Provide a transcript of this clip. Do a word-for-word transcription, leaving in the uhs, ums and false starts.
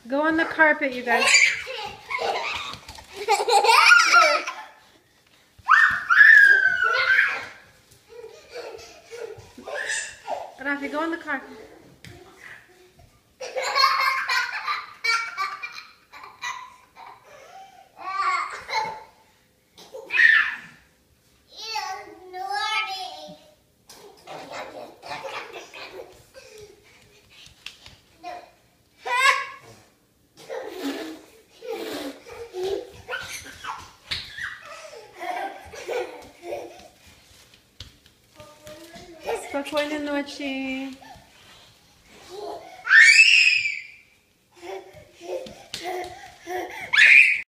Go on the carpet, you guys. Rafi, go on the carpet. Спокойной ночи.